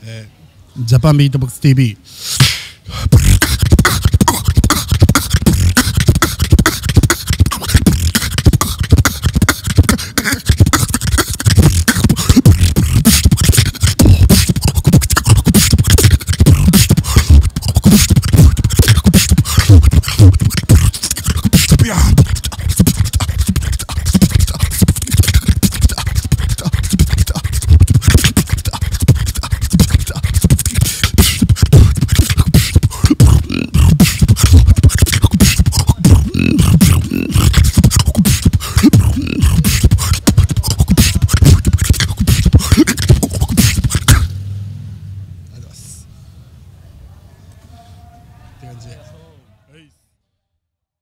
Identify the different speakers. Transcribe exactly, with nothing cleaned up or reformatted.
Speaker 1: えー、ジャパンビートボックス ティーブイ